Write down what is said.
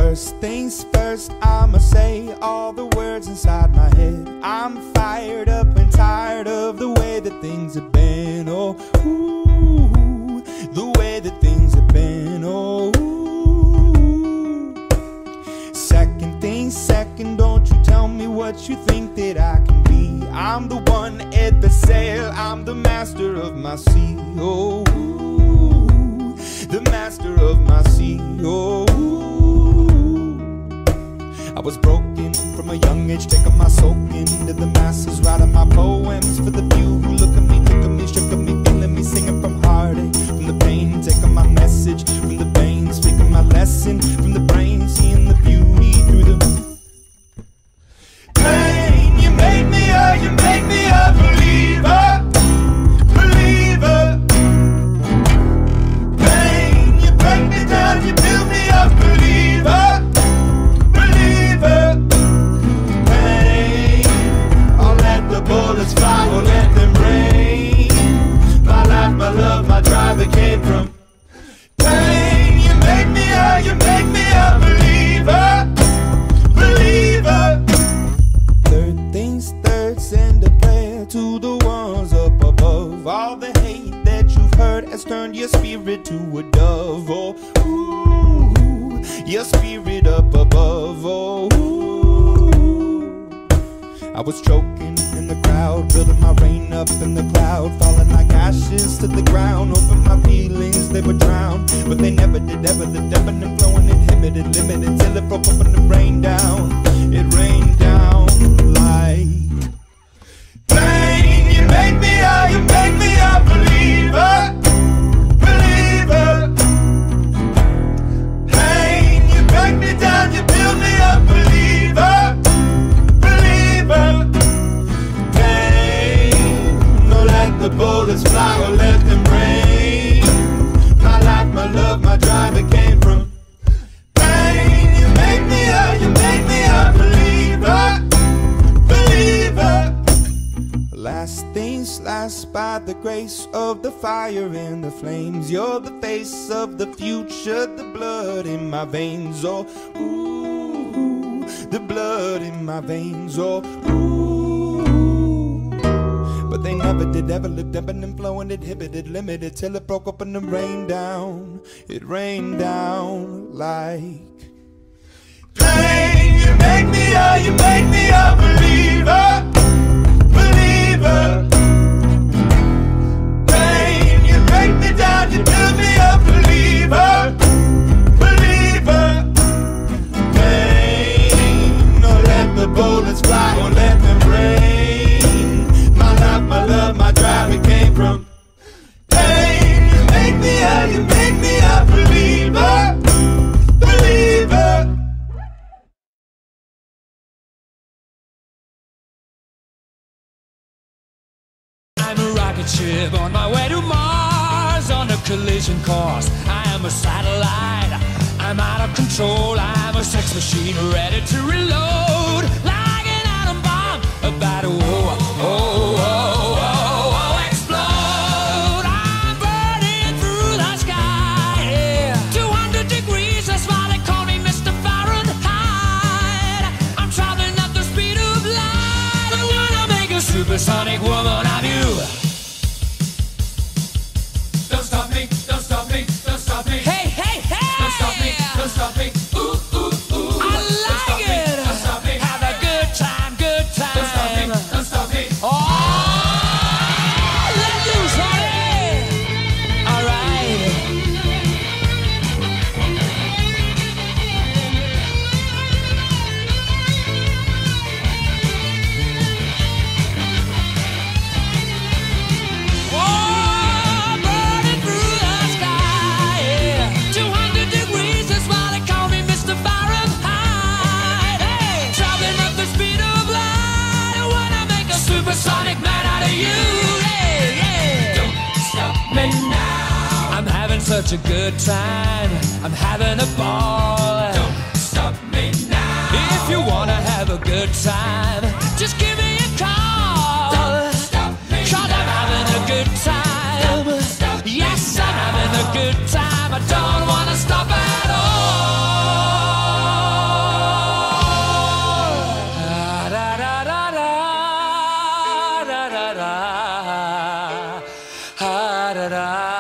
First things first, I'ma say all the words inside my head. I'm fired up and tired of the way that things have been. Oh, ooh, the way that things have been. Oh, ooh. Second things second, don't you tell me what you think that I can be. I'm the one at the sail, I'm the master of my sea. Oh, ooh, the master of my sea. Oh, ooh. I was broken from a young age, taking my soak into the masses, writing my poems for the few who look at me, took at me, shook at me, feeling me, singing from heartache, from the pain, taking my message from the veins, speaking my lesson from the brain, seeing the beauty through the pain. You make me a believer, believer. Pain, you break me down, you build me up, believer. Bullets fly, or let them rain. My life, my love, my drive, it came from pain. You make me a believer, believer. Third things third, send a prayer to the ones up above. All the hate that you've heard has turned your spirit to a dove. Oh, ooh, your spirit up above. Oh, ooh. I was choking in the crowd, building my rain up in the cloud, falling like ashes to the ground. Over my feelings, they would drown, but they never did ever. The debit and flowing inhibited, limited, till it broke up and it rained down. It rained down like pain. You make me a believer, believer. Pain, you break me down, you build me up, believer. The bullets fly, or let them rain. My life, my love, my drive, it came from pain. You make me a believer, believer. Last things last, by the grace of the fire and the flames. You're the face of the future, the blood in my veins. Oh, ooh, the blood in my veins. Oh, ooh. But they never did ever live, ebbing and flowing, inhibited, limited, till it broke up and it rained down. It rained down like pain. You make me a believer, believer. Pain, you break me down, you build me a believer, believer. Pain, no, let the bullets fly, or let them rain. My love, my drive, it came from pain. You make me a believer, believer. I'm a rocket ship on my way to Mars, on a collision course. I am a satellite, I'm out of control. I'm a sex machine ready to reload, like an atom bomb about to explode. I'm burning through the sky, yeah. 200 degrees, that's why they call me Mr. Fahrenheit. I'm traveling at the speed of light. I wanna make a supersonic woman of you. Don't stop me, don't stop me, don't stop me. Hey, hey, hey! Don't stop me, don't stop me. Ooh, ooh, ooh. I like it. Don't stop me. Have a good time, good time. Don't stop me, don't stop me. Oh! Supersonic man out of you, yeah, yeah. Don't stop me now. I'm having such a good time, I'm having a ball. Don't stop me now. If you wanna have a good time, just give me a call. Don't stop me 'cause I'm having a good time. Don't stop me. Yes, I'm having a good time. I don't wanna stop at all. da da.